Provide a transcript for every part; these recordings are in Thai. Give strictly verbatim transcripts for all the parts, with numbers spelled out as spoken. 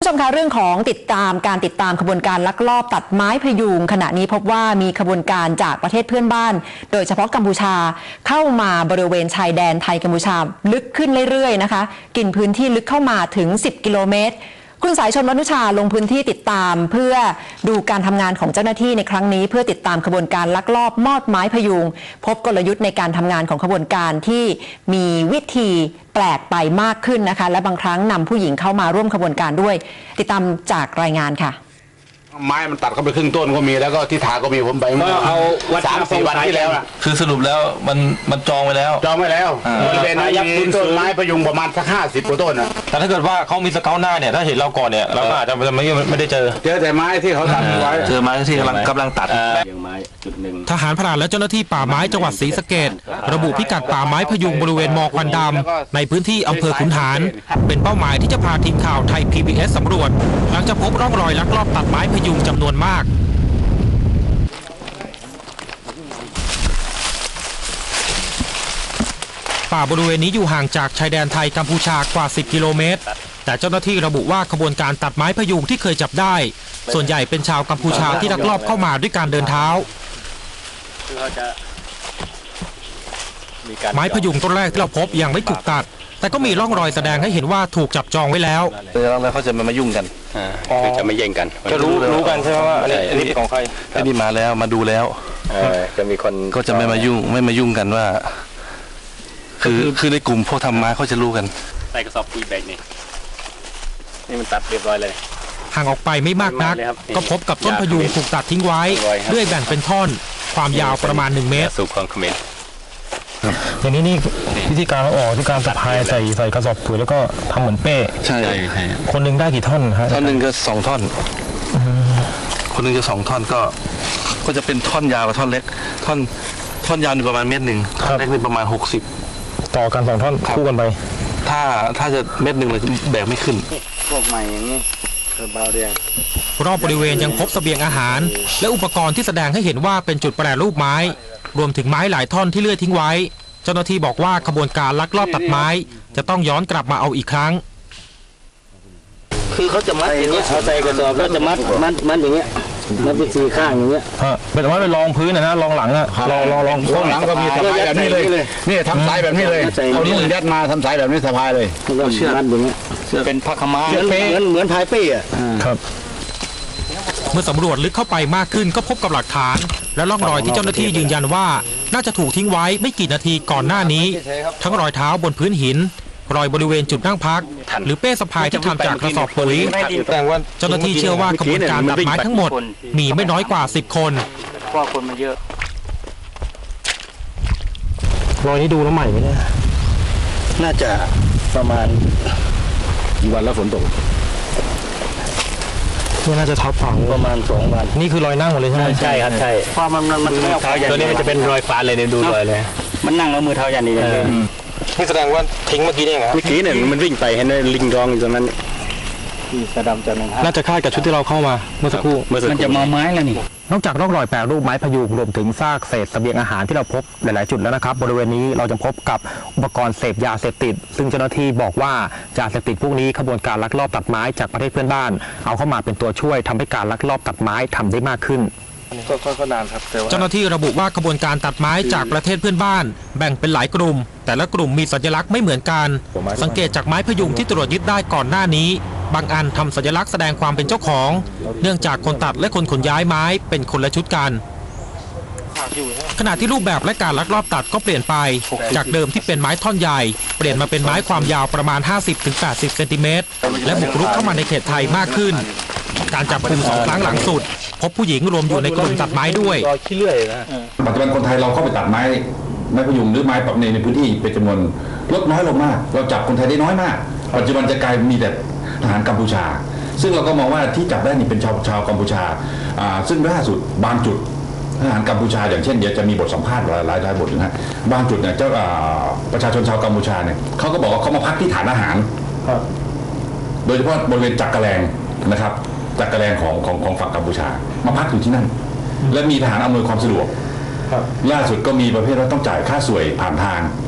ชมคะเรื่องของติดตามการติดตามขบวนการลักลอบตัดไม้พยุงขณะนี้พบว่ามีขบวนการจากประเทศเพื่อนบ้านโดยเฉพาะกัมพูชาเข้ามาบริเวณชายแดนไทยกัมพูชาลึกขึ้นเรื่อยๆนะคะกินพื้นที่ลึกเข้ามาถึงสิบกิโลเมตรคุณสายชนวนุชาลงพื้นที่ติดตามเพื่อดูการทำงานของเจ้าหน้าที่ในครั้งนี้เพื่อติดตามขบวนการลักลอบมอดไม้พยุงพบกลยุทธ์ในการทำงานของขบวนการที่มีวิธีแปลกไปมากขึ้นนะคะและบางครั้งนำผู้หญิงเข้ามาร่วมขบวนการด้วยติดตามจากรายงานค่ะไม้มันตัดเข้าไปครึ่งต้นก็มีแล้วก็ที่ถาก็มีผมไปเอาสามสี่วันที่แล้วนะคือสรุปแล้วมันมันจองไว้แล้วจองไว้แล้วบริเวณนั้นมีต้นไม้พยุงประมาณสักห้าสิบกว่าต้นนะแต่ถ้าเกิดว่าเขามีสเกลหน้าเนี่ยถ้าเห็นเราก่อนเนี่ยเราอาจจะไม่ไม่ได้เจอเจอแต่ไม้ที่เขาตัดไว้เจอไม้ที่กำลังกำลังตัดทหารพรานและเจ้าหน้าที่ป่าไม้จังหวัดศรีสะเกษระบุพิกัดป่าไม้พยุงบริเวณมอควันดำในพื้นที่อำเภอขุนหารเป็นเป้าหมายที่จะพาทีมข่าวไทย พี บี เอส สำรวจหลังจากพบร่องรอยลักลอบตัดไม้พยุงจำนวนมากป่าบริเวณนี้อยู่ห่างจากชายแดนไทยกัมพูชากว่าสิบกิโลเมตรแต่เจ้าหน้าที่ระบุว่าขบวนการตัดไม้พยุงที่เคยจับได้ส่วนใหญ่เป็นชาวกัมพูชาที่ลักลอบเข้ามาด้วยการเดินเท้าไม้พยุงต้นแรกที่เราพบยังไม่ถูกตัดแต่ก็มีร่องรอยแสดงให้เห็นว่าถูกจับจองไว้แล้วแล้วเขาจะมายุ่งกันคือจะไม่แย่งกันจะรู้รู้กันใช่ไหมว่าอันนี้ของใครอันนี้มาแล้วมาดูแล้วจะมีคนก็จะไม่มายุ่งไม่มายุ่งกันว่าคือคือในกลุ่มพวกทำไม้เขาจะรู้กันใส่กระสอบปุ๋ยแบกนี่นี่มันตัดเรียบร้อยเลยห่างออกไปไม่มากนักก็พบกับต้นพยุงถูกตัดทิ้งไว้เลื่อยแบ่งเป็นท่อนความยาวประมาณหนึ่งเมตรสูบของเขมรอย่างนี้นี่วิธีการเราออกที่การสะพายใส่ใส่กระสอบปุ๋ยแล้วก็ทำเหมือนเป้ใช่คนหนึ่งได้กี่ท่อนฮะท่อนหนึ่งก็สองท่อนคนหนึ่งจะสองท่อนก็ก็จะเป็นท่อนยาวกับท่อนเล็กท่อนท่อนยาวอยู่ประมาณเมตรหนึ่งท่อนเล็กนี่ประมาณหกสิบต่อกันสองท่อนคู่กันไปถ้าถ้าจะเม็ดหนึ่งเลยแบกไม่ขึ้นพวกใหม่อย่างนี้เบาเรียงรอบบริเวณยังพบเสบียงอาหารและอุปกรณ์ที่แสดงให้เห็นว่าเป็นจุดแปรรูปไม้รวมถึงไม้หลายท่อนที่เลื่อยทิ้งไว้เจ้าหน้าที่บอกว่าขบวนการลักลอบตัดไม้จะต้องย้อนกลับมาเอาอีกครั้งคือเขาจะมัดอย่างเงี้ยเอาใส่กระสอบแล้วจะมัดมัดมัดอย่างเงี้ยมันเป็นสี่ข้างอย่างเงี้ยเป็นว่าไปรองพื้นนะนะรองหลังอะรองรองรองรองหลังก็มีสะพายแบบนี้เลยนี่ทำสายแบบนี้เลยเอานุ่งยัดมาทำสายแบบนี้สะพายเลยก็เชือกมัดอย่างเงี้ยเป็นผ้าขม้าเหมือนเหมือนพายเป้อะครับเมื่อสำรวจลึกเข้าไปมากขึ้นก็พบกับหลักฐานและร่องรอยที่เจ้าหน้าที่ยืนยันว่าน่าจะถูกทิ้งไว้ไม่กี่นาทีก่อนหน้านี้ทั้งรอยเท้าบนพื้นหินรอยบริเวณจุดนั่งพักหรือเป้สะพายที่ทำจากกระสอบปุ๋ยเจ้าหน้าที่เชื่อว่าขบวนการตัดไม้ทั้งหมดมีไม่น้อยกว่าสิบคนเพราะคนมันเยอะรอยนี้ดูแล้วใหม่ไหมเนี่ยน่าจะประมาณกี่วันแล้วฝนตกน่าจะทับฝังประมาณสองวันนี่คือรอยนั่งหมดเลยใช่ไหมใช่ครับใช่เพราะมันมันไม่เอาเท้ายันตัวนี้มันจะเป็นรอยฟานเลยเนี่ยดูรอยเลยมันนั่งแล้วมือเท้ายันนี่เลยนี่แสดงว่าทิ้งเมื่อกี้นี่ไงเมื่อกี้เนี่ยมันวิ่งไปเห็นลิงรองอยู่ตรงนั้นที่สะดำจันทร์น่าจะคล้ายกับชุดที่เราเข้ามาเมื่อสักครู่มันจะมาไม้แล้วนี่นอกจากร่องรอยแปรรูปไม้พยุงรวมถึงซากเศษเสบียงอาหารที่เราพบหลายๆจุดแล้วนะครับบริเวณนี้เราจะพบกับอุปกรณ์เสพยาเสพติดซึ่งเจ้าหน้าที่บอกว่ายาเสพติดพวกนี้ขบวนการลักลอบตัดไม้จากประเทศเพื่อนบ้านเอาเข้ามาเป็นตัวช่วยทำให้การลักลอบตัดไม้ทำได้มากขึ้นก็นานครับเจ้าหน้าที่ระบุว่าขบวนการตัดไม้จากประเทศเพื่อนบ้านแบ่งเป็นหลายกลุ่มแต่ละกลุ่มมีสัญลักษณ์ไม่เหมือนกันสังเกตจากไม้พยุงที่ตรวจยึดได้ก่อนหน้านี้บางอันทำสัญลักษณ์แสดงความเป็นเจ้าของเนื่องจากคนตัดและคนขนย้ายไม้เป็นคนละชุดกันขณะที่รูปแบบและการลักลอบตัดก็เปลี่ยนไปจากเดิมที่เป็นไม้ท่อนใหญ่เปลี่ยนมาเป็นไม้ความยาวประมาณ ห้าสิบถึงแปดสิบ เซนติเมตรและบุกรุกเข้ามาในเขตไทยมากขึ้นการจับกุมสองครั้งหลังสุดพบผู้หญิงรวมอยู่ในกลุ่มตัดไม้ด้วยปัจจุบันคนไทยเราเข้าไปตัดไม้ไม้พยุงหรือไม้ปรับในในพื้นที่เป็นจำนวนลดน้อยลงมากเราจับคนไทยได้น้อยมากปัจจุบันจะกลายมีแต่ทหารกัมพูชาซึ่งเราก็มองว่าที่จับได้นี่เป็นชาวชาวกัมพูชาซึ่งล่าสุดบางจุดทหารกัมพูชาอย่างเช่นเดี๋ยวจะมีบทสัมภาษณ์หลายหลายบทนะฮะบางจุดเนี่ยเจ้าประชาชนชาวกัมพูชาเนี่ยเขาก็บอกว่าเขามาพักที่ฐานอาหารโดยเฉพาะบริเวณจักรแรงนะครับจักรแรงของของของฝั่งกัมพูชามาพักอยู่ที่นั่นและมีทหารอำนวยความสะดวกล่าสุดก็มีประเภทว่าต้องจ่ายค่าสวยผ่านทาง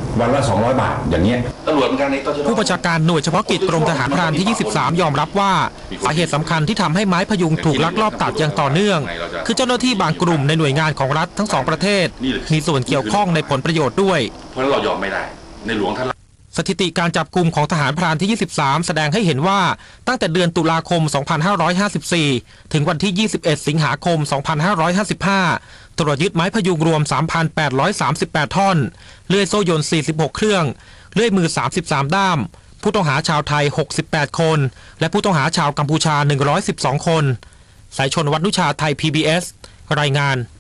วันละสองร้อยบาทอย่างเงี้ยตำรวจเหมือนกันในตชดผู้บัญชาการหน่วยเฉพาะกิจกรมทหารพรานที่ ยี่สิบสาม ยอมรับว่าสาเหตุสำคัญที่ทำให้ไม้พยุงถูกลักลอบตัดอย่างต่อเนื่องคือเจ้าหน้าที่บางกลุ่มในหน่วยงานของรัฐทั้งสองประเทศมีส่วนเกี่ยวข้องในผลประโยชน์ด้วยเพราะเรายอมไม่ได้ในหลวงท่านสถิติการจับกลุ่มของทหารพรานที่ ยี่สิบสาม แสดงให้เห็นว่าตั้งแต่เดือนตุลาคม สองพันห้าร้อยห้าสิบสี่ ถึงวันที่ ยี่สิบเอ็ด สิงหาคม สองพันห้าร้อยห้าสิบห้า ตรวจยึดไม้พยุงรวม สามพันแปดร้อยสามสิบแปด ท่อน เลื่อยโซ่ยนต์ สี่สิบหก เครื่อง เลื่อยมือ สามสิบสาม ด้าม ผู้ต้องหาชาวไทย หกสิบแปด คน และผู้ต้องหาชาวกัมพูชา หนึ่งร้อยสิบสอง คน สายชนวัฒนุชาไทย พี บี เอส รายงาน